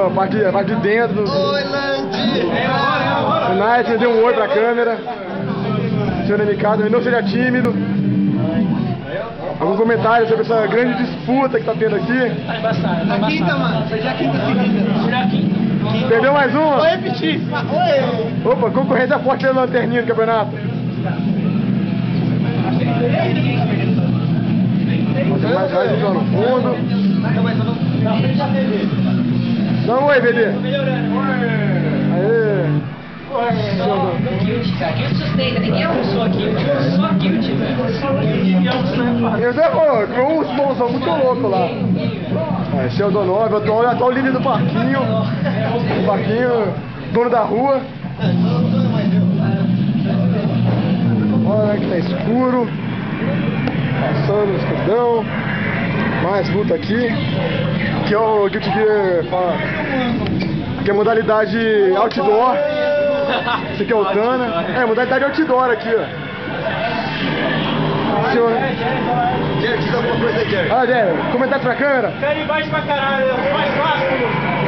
ó, a parte de dentro. Oi, Landi! O Night deu um oi pra câmera. O senhor MK também não seja tímido. Algum comentário sobre essa grande disputa que tá tendo aqui? Tá embaçado. A quinta, mano. Foi já a quinta seguida. Já quinta. Perdeu mais uma? Vou repetir. Oi! Opa, concorrência forte da lanterninha do campeonato. Mais um no fundo. Dá um oi, BD. Aê. Guild, cara. Guild sustenta. Ninguém almoçou aqui. Só Guild, velho. Eu dei um sponsor muito louco lá. Esse é o Donov, atual líder do parquinho. O parquinho, dono da rua. Olha que tá escuro. Passando o escudão. Mais luta aqui. Que é o Guilty Gear fala. Que é a modalidade outdoor. Esse aqui é o Tana. É, modalidade outdoor aqui, ó. Senhor. Jerry, diz alguma coisa aí, Jerry. Ah, Jerry, comentário pra câmera. Cara embaixo pra caralho. Mais másculo.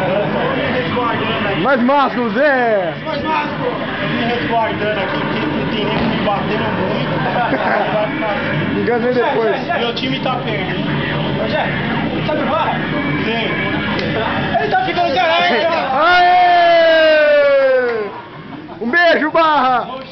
Mais másculos, é. Mais másculo. Me resguardando aqui, porque tem gente me batendo muito. Me enganei depois. Meu time tá perdendo. Rogério, sabe o Barra? Sim. Ele tá ficando caralho. Aê! Um beijo, Barra!